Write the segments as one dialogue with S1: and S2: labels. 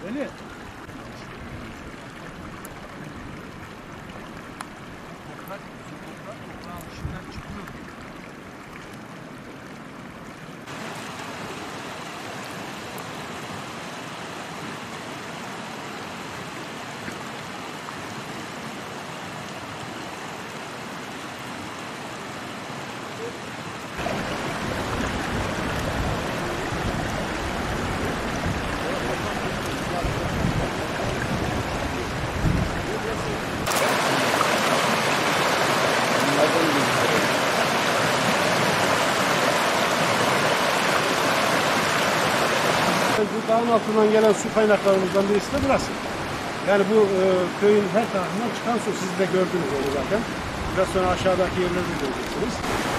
S1: Öyle. Toprağın içinden çıkıyor. Bu dağın altından gelen su kaynaklarımızdan birisi de burası. Yani bu köyün her tarafından çıkan su. Siz de gördünüz onu zaten. Biraz sonra aşağıdaki yerleri de göreceksiniz.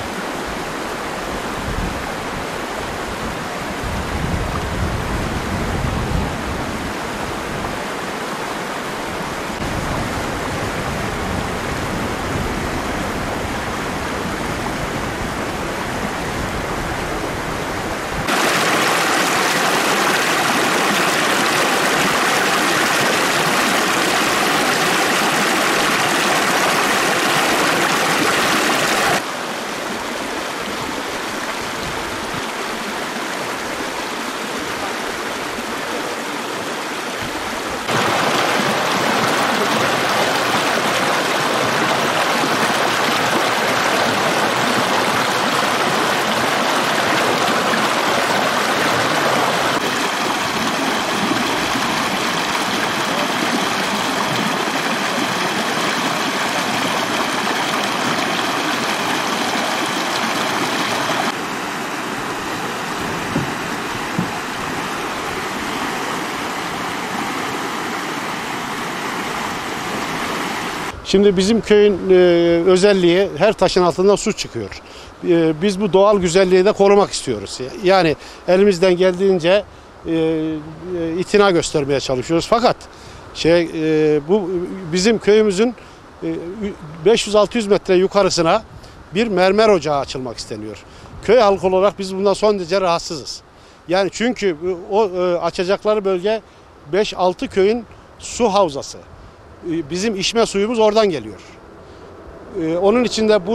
S1: Şimdi bizim köyün özelliği her taşın altından su çıkıyor. Biz bu doğal güzelliği de korumak istiyoruz. Yani elimizden geldiğince itina göstermeye çalışıyoruz. Fakat bu bizim köyümüzün 500-600 metre yukarısına bir mermer ocağı açılmak isteniyor. Köy halkı olarak biz bundan son derece rahatsızız. Yani çünkü o açacakları bölge 5-6 köyün su havzası. Bizim içme suyumuz oradan geliyor. Onun için de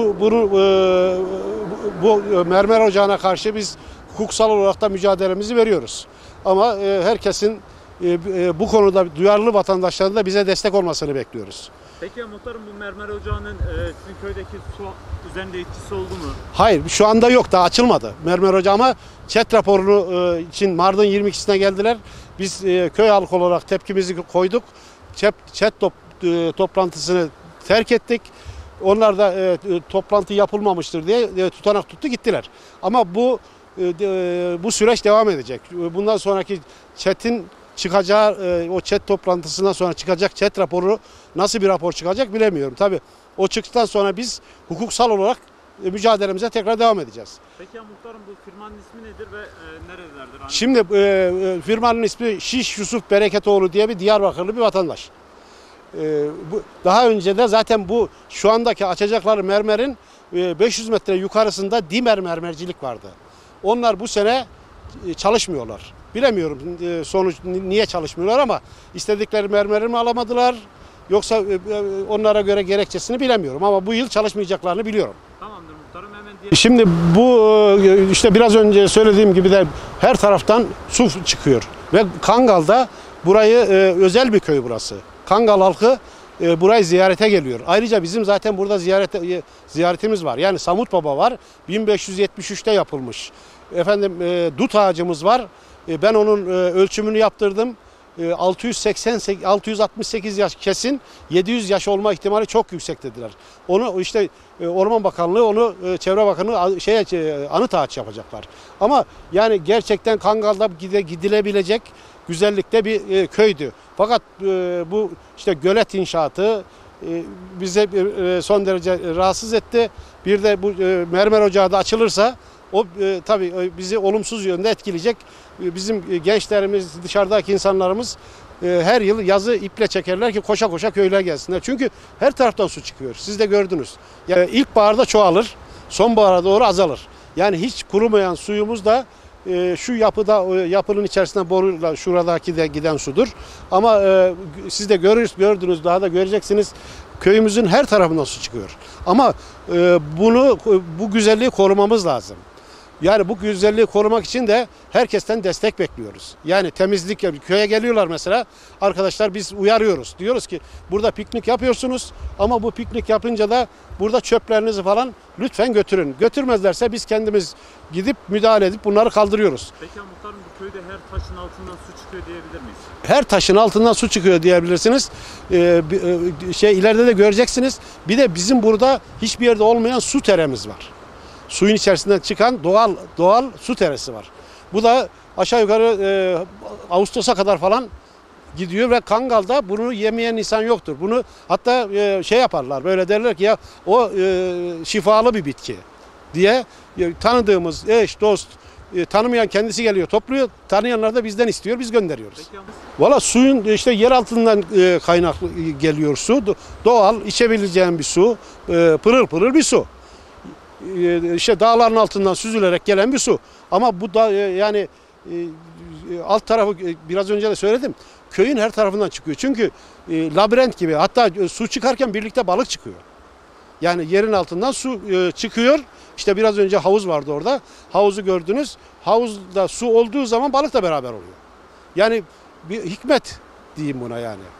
S1: bu mermer ocağına karşı biz hukuksal olarak da mücadelemizi veriyoruz. Ama herkesin bu konuda duyarlı vatandaşların da bize destek olmasını bekliyoruz.
S2: Peki muhtarım, bu mermer ocağının sizin köydeki su üzerinde etkisi oldu mu?
S1: Hayır, şu anda yok, daha açılmadı mermer ocağı, ama ÇED raporunu için Mart'ın 22'sine geldiler. Biz köy halkı olarak tepkimizi koyduk. ÇED toplantısını terk ettik. Onlar da toplantı yapılmamıştır diye tutanak tuttu, gittiler. Ama bu süreç devam edecek. Bundan sonraki ÇED'in çıkacağı, o ÇED toplantısından sonra çıkacak ÇED raporu nasıl bir rapor çıkacak bilemiyorum. Tabii o çıktıktan sonra biz hukuksal olarak mücadelemize tekrar devam edeceğiz.
S2: Peki ya muhtarım, bu firmanın ismi nedir ve neredelerdir?
S1: Şimdi firmanın ismi Şiş Yusuf Bereketoğlu diye bir Diyarbakırlı bir vatandaş. Daha önce de zaten bu şu andaki açacakları mermerin 500 metre yukarısında Dimer mermercilik vardı. Onlar bu sene çalışmıyorlar. Bilemiyorum sonuç niye çalışmıyorlar, ama istedikleri mermeri mi alamadılar, yoksa onlara göre gerekçesini bilemiyorum, ama bu yıl çalışmayacaklarını biliyorum.
S2: Tamamdır muhtarım, hemen
S1: Şimdi bu işte biraz önce söylediğim gibi de her taraftan su çıkıyor ve Kangal'da burayı özel bir köy burası. Kangal halkı burayı ziyarete geliyor. Ayrıca bizim zaten burada ziyaretimiz var. Yani Samut Baba var. 1573'te yapılmış. Efendim dut ağacımız var. Ben onun ölçümünü yaptırdım. 668 yaş kesin, 700 yaş olma ihtimali çok yüksek dediler. Onu işte Orman Bakanlığı, onu Çevre Bakanlığı anıt ağaç yapacaklar. Ama yani gerçekten Kangal'da gidilebilecek güzellikte bir köydü. Fakat bu işte gölet inşaatı bize son derece rahatsız etti. Bir de bu mermer ocağı da açılırsa o tabii bizi olumsuz yönde etkileyecek. Bizim gençlerimiz, dışarıdaki insanlarımız her yıl yazı iple çekerler ki koşa koşa köylere gelsinler. Çünkü her taraftan su çıkıyor. Siz de gördünüz. Yani ilkbaharda çoğalır, sonbahara doğru azalır. Yani hiç kurumayan suyumuz da şu yapıda, yapının içerisinde boruyla şuradaki de giden sudur. Ama siz de gördünüz, daha da göreceksiniz. Köyümüzün her tarafından su çıkıyor. Ama bu güzelliği korumamız lazım. Yani bu güzelliği korumak için de herkesten destek bekliyoruz. Yani temizlik, köye geliyorlar mesela. Arkadaşlar biz uyarıyoruz. Diyoruz ki burada piknik yapıyorsunuz ama bu piknik yapınca da burada çöplerinizi falan lütfen götürün. Götürmezlerse biz kendimiz gidip müdahale edip bunları kaldırıyoruz.
S2: Peki muhtarım, bu köyde her taşın altından su çıkıyor diyebilir miyiz?
S1: Her taşın altından su çıkıyor diyebilirsiniz. İleride de göreceksiniz. Bir de bizim burada hiçbir yerde olmayan su teremiz var. Suyun içerisinden çıkan doğal su teresi var. Bu da aşağı yukarı Ağustos'a kadar falan gidiyor ve Kangal'da bunu yemeyen insan yoktur. Bunu hatta şey yaparlar, böyle derler ki ya o şifalı bir bitki diye tanıdığımız eş, dost, tanımayan kendisi geliyor, topluyor. Tanıyanlar da bizden istiyor, biz gönderiyoruz.
S2: Peki,
S1: Valla suyun işte yer altından kaynaklı geliyor su. Doğal, içebileceğin bir su, pırıl pırıl bir su. İşte dağların altından süzülerek gelen bir su. Ama bu da yani alt tarafı biraz önce de söyledim. Köyün her tarafından çıkıyor. Çünkü labirent gibi, hatta su çıkarken birlikte balık çıkıyor. Yani yerin altından su çıkıyor. İşte biraz önce havuz vardı orada. Havuzu gördünüz. Havuzda su olduğu zaman balık da beraber oluyor. Yani bir hikmet diyeyim buna yani.